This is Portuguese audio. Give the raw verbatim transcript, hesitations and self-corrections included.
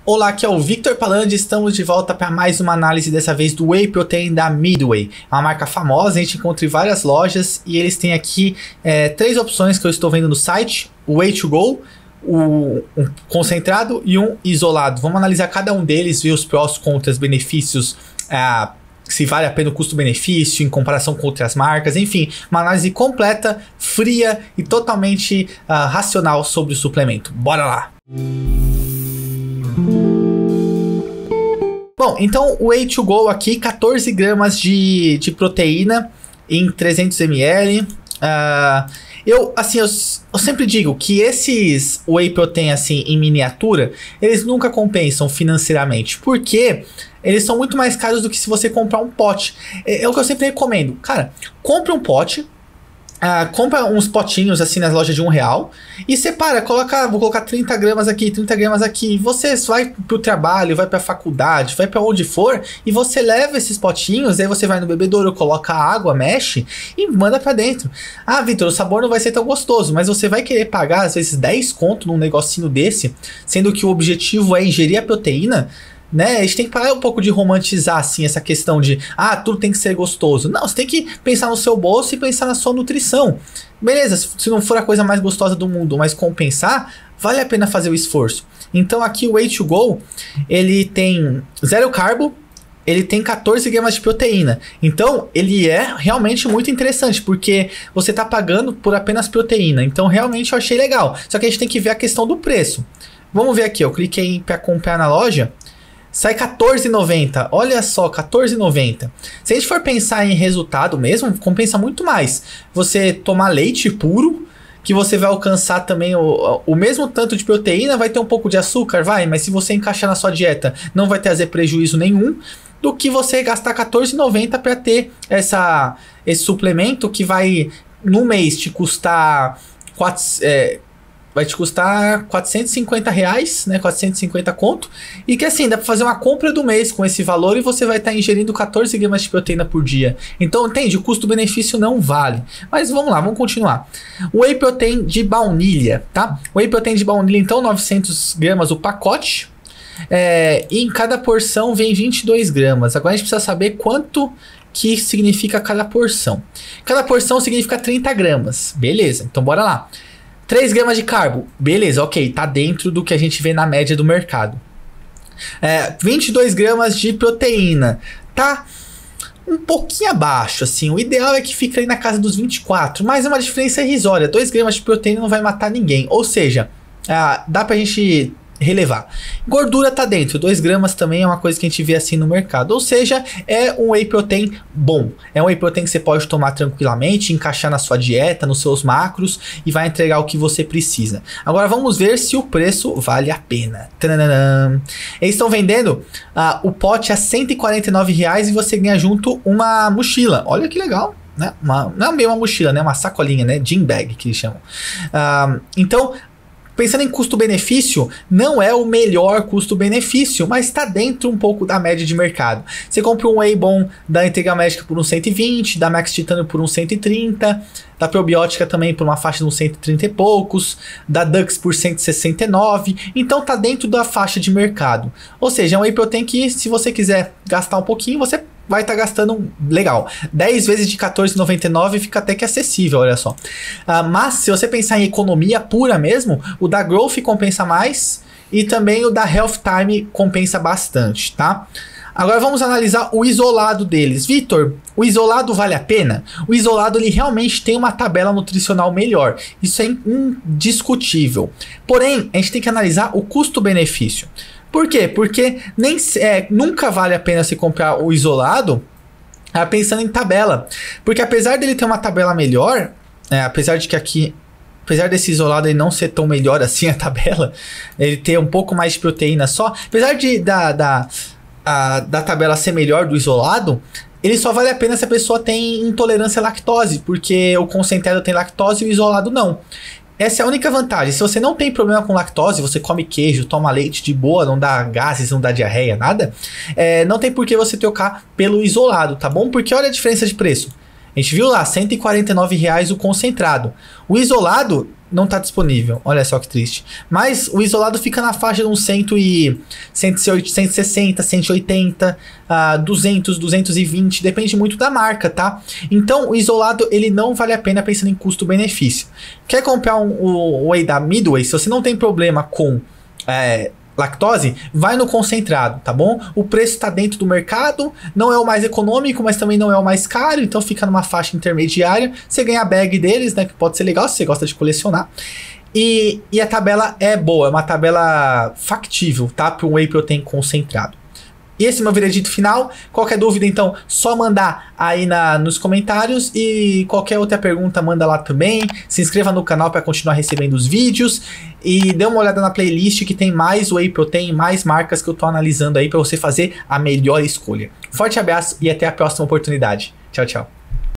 Olá, aqui é o Victor Palandi, estamos de volta para mais uma análise, dessa vez do Whey Protein da Midway. É uma marca famosa, a gente encontra em várias lojas e eles têm aqui é, três opções que eu estou vendo no site: o Whey to Go, o um concentrado e um isolado. Vamos analisar cada um deles, ver os prós, contras, benefícios, é, se vale a pena o custo-benefício em comparação com outras marcas, enfim, uma análise completa, fria e totalmente uh, racional sobre o suplemento. Bora lá! Bom, então o Whey to Go aqui, quatorze gramas de, de proteína em trezentos mililitros. Uh, eu, assim, eu, eu sempre digo que esses Whey Protein, assim, em miniatura, eles nunca compensam financeiramente, porque eles são muito mais caros do que se você comprar um pote. É, é o que eu sempre recomendo. Cara, compre um pote. Uh, compra uns potinhos assim nas lojas de um real e separa, coloca, vou colocar trinta gramas aqui, trinta gramas aqui. Você vai pro trabalho, vai pra faculdade, vai pra onde for e você leva esses potinhos, aí você vai no bebedouro, coloca água, mexe e manda pra dentro. Ah, Vitor, o sabor não vai ser tão gostoso, mas você vai querer pagar às vezes dez conto num negocinho desse, sendo que o objetivo é ingerir a proteína, né? A gente tem que parar um pouco de romantizar assim essa questão de ah, tudo tem que ser gostoso. Não, você tem que pensar no seu bolso e pensar na sua nutrição. Beleza, se não for a coisa mais gostosa do mundo, mas compensar, vale a pena fazer o esforço. Então aqui o Whey to Go, ele tem zero carbo, ele tem quatorze gramas de proteína. Então ele é realmente muito interessante, porque você está pagando por apenas proteína. Então realmente eu achei legal. Só que a gente tem que ver a questão do preço. Vamos ver aqui, eu cliquei para comprar na loja. Sai quatorze reais e noventa centavos, olha só, quatorze reais e noventa centavos. Se a gente for pensar em resultado mesmo, compensa muito mais você tomar leite puro, que você vai alcançar também o, o mesmo tanto de proteína, vai ter um pouco de açúcar, vai, mas se você encaixar na sua dieta, não vai trazer prejuízo nenhum, do que você gastar quatorze reais e noventa centavos para ter essa, esse suplemento que vai, no mês, te custar quatro, é, vai te custar quatrocentos e cinquenta reais, né? quatrocentos e cinquenta conto. E que assim, dá pra fazer uma compra do mês com esse valor e você vai estar tá ingerindo quatorze gramas de proteína por dia. Então, entende? O custo-benefício não vale. Mas vamos lá, vamos continuar. Whey Protein de baunilha, tá? Whey Protein de baunilha, então, novecentos gramas o pacote. É, e em cada porção vem vinte e dois gramas. Agora a gente precisa saber quanto que significa cada porção. Cada porção significa trinta gramas. Beleza, então bora lá. três gramas de carbo, beleza, ok, tá dentro do que a gente vê na média do mercado. É, vinte e dois gramas de proteína, tá um pouquinho abaixo, assim, o ideal é que fique aí na casa dos vinte e quatro, mas é uma diferença irrisória, dois gramas de proteína não vai matar ninguém, ou seja, ah, dá pra gente relevar. Gordura tá dentro, dois gramas também é uma coisa que a gente vê assim no mercado, ou seja, é um Whey Protein bom, é um Whey Protein que você pode tomar tranquilamente, encaixar na sua dieta, nos seus macros e vai entregar o que você precisa. Agora vamos ver se o preço vale a pena. Tadadam. Eles estão vendendo uh, o pote a cento e quarenta e nove reais e você ganha junto uma mochila, olha que legal. Né? Uma, não é bem uma mochila, né? Uma sacolinha, né? Gym bag que eles chamam. Uh, então pensando em custo-benefício, não é o melhor custo-benefício, mas está dentro um pouco da média de mercado. Você compra um Whey bom da Integra Médica por uns cento e vinte, da Max Titânio por uns cento e trinta, da Probiótica também por uma faixa de uns cento e trinta e poucos, da Dux por cento e sessenta e nove, então tá dentro da faixa de mercado. Ou seja, é um Whey Protein que, se você quiser gastar um pouquinho, você vai estar tá gastando legal. dez vezes de quatorze reais e noventa e nove fica até que acessível, olha só. Uh, mas se você pensar em economia pura mesmo, o da Growth compensa mais e também o da Health Time compensa bastante, tá? Agora vamos analisar o isolado deles. Vitor, o isolado vale a pena? O isolado ele realmente tem uma tabela nutricional melhor. Isso é indiscutível. Porém, a gente tem que analisar o custo-benefício. Por quê? Porque nem, é, nunca vale a pena se comprar o isolado ah, pensando em tabela. Porque apesar dele ter uma tabela melhor, é, apesar de que aqui, apesar desse isolado ele não ser tão melhor assim a tabela, ele ter um pouco mais de proteína só, apesar de, da, da, a, da tabela ser melhor do isolado, ele só vale a pena se a pessoa tem intolerância à lactose, porque o concentrado tem lactose e o isolado não. Essa é a única vantagem. Se você não tem problema com lactose, você come queijo, toma leite de boa, não dá gases, não dá diarreia, nada, é, não tem por que você trocar pelo isolado, tá bom? Porque olha a diferença de preço. A gente viu lá, cento e quarenta e nove reais o concentrado. O isolado não tá disponível. Olha só que triste. Mas o isolado fica na faixa de uns cem e, cento e sessenta, cento e oitenta, uh, duzentos, duzentos e vinte, depende muito da marca, tá? Então o isolado ele não vale a pena pensando em custo-benefício. Quer comprar um, o whey da Midway? Se você não tem problema com é, lactose, vai no concentrado, tá bom? O preço tá dentro do mercado, não é o mais econômico, mas também não é o mais caro, então fica numa faixa intermediária. Você ganha a bag deles, né, que pode ser legal se você gosta de colecionar. E, e a tabela é boa, é uma tabela factível, tá? Para um whey protein concentrado. E esse é o meu veredito final. Qualquer dúvida, então, só mandar aí na, nos comentários. E qualquer outra pergunta, manda lá também. Se inscreva no canal para continuar recebendo os vídeos. E dê uma olhada na playlist que tem mais whey protein, mais marcas que eu tô analisando aí para você fazer a melhor escolha. Forte abraço e até a próxima oportunidade. Tchau, tchau.